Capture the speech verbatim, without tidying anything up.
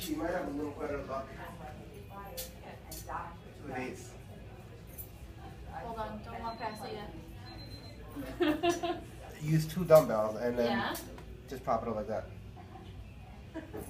Actually, you might have a little better luck. Two of eights. Hold on, don't walk past it yet. Use two dumbbells and then Yeah. just pop it up like that.